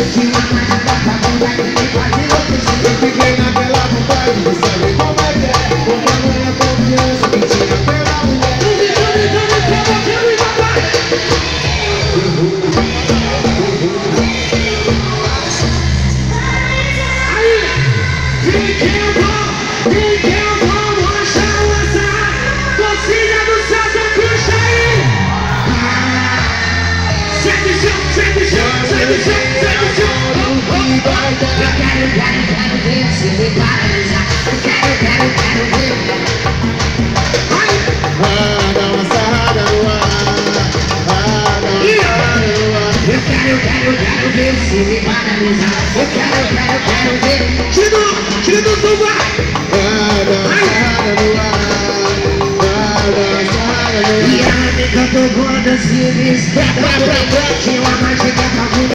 Tinha uma mágica vagabunda que me quase enlouqueceu. Eu fiquei naquela vontade de saber como é que é. Com tamanha confiança que tinha pela mulher. Quem quer vamos achar essa torcida do Santa Cruz aí? Sente o chão, sente o chão, sente o chão, sente o chão. Eu quero ver você me paralisar. Eu quero ver. Dá uma sarrada no ar. Dá uma sarrada no ar. Eu quero ver você me paralisar. Eu quero ver. Tira do som, vai! Dá uma sarrada no ar. Dá uma sarrada no ar. E ela me cantou quando se me espeta. Tinha uma mágica vagabunda.